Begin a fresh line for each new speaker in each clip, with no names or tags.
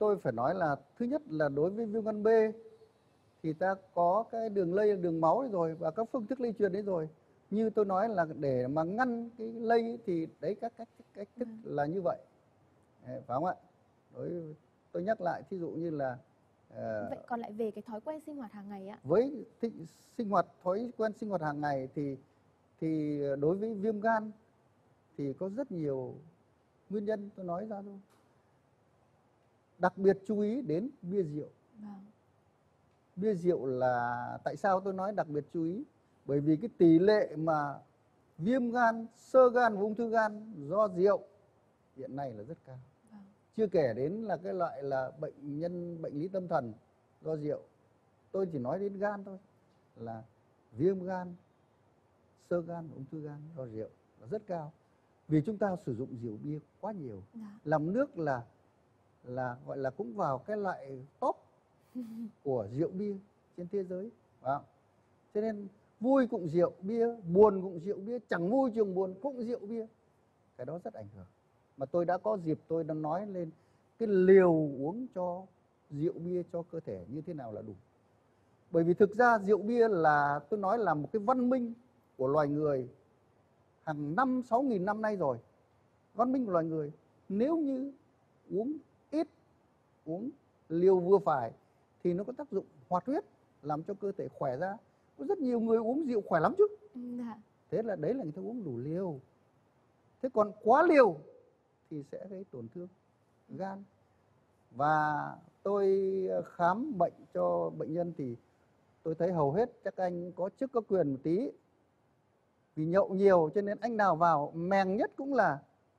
tôi phải nói là thứ nhất là đối với viêm gan B thì ta có cái đường lây đường máu rồi và các phương thức lây truyền đấy rồi. Như tôi nói là để mà ngăn cái lây thì đấy các cách thức là như vậy. Phải không ạ? Tôi nhắc lại thí dụ như là
vậy còn lại về cái thói quen sinh hoạt hàng ngày ạ.
Với thói quen sinh hoạt hàng ngày thì đối với viêm gan thì có rất nhiều nguyên nhân, tôi nói ra thôi. Đặc biệt chú ý đến bia rượu. Bia rượu là tại sao tôi nói đặc biệt chú ý? Bởi vì cái tỷ lệ mà viêm gan, xơ gan và ung thư gan do rượu hiện nay là rất cao. Chưa kể đến là cái loại là bệnh lý tâm thần do rượu. Tôi chỉ nói đến gan thôi, là viêm gan, xơ gan và ung thư gan do rượu là rất cao. Vì chúng ta sử dụng rượu bia quá nhiều. Làm nước là gọi là cũng vào cái loại top của rượu bia trên thế giới. Cho nên vui cũng rượu bia, buồn cũng rượu bia, chẳng vui chẳng buồn cũng rượu bia. Cái đó rất ảnh hưởng. Mà tôi đã có dịp tôi đã nói lên cái liều uống cho rượu bia cho cơ thể như thế nào là đủ. Bởi vì thực ra rượu bia là tôi nói là một cái văn minh của loài người hàng 5-6 nghìn năm nay rồi. Văn minh của loài người. Nếu như uống ít, uống liều vừa phải thì nó có tác dụng hoạt huyết, làm cho cơ thể khỏe ra. Có rất nhiều người uống rượu khỏe lắm chứ. Thế là đấy là người ta uống đủ liều. Thế còn quá liều thì sẽ gây tổn thương gan. Và tôi khám bệnh cho bệnh nhân thì tôi thấy hầu hết các anh có chức có quyền một tí. Vì nhậu nhiều cho nên anh nào vào mèng nhất cũng là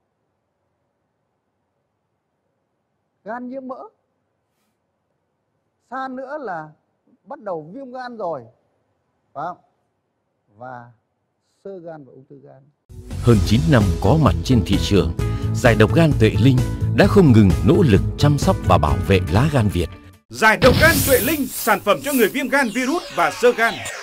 gan nhiễm mỡ. Xa nữa là bắt đầu viêm gan rồi. Phải không? Và xơ gan và ung thư gan.
Hơn 9 năm có mặt trên thị trường, giải độc gan Tuệ Linh đã không ngừng nỗ lực chăm sóc và bảo vệ lá gan Việt.
Giải độc gan Tuệ Linh, sản phẩm cho người viêm gan virus và xơ gan.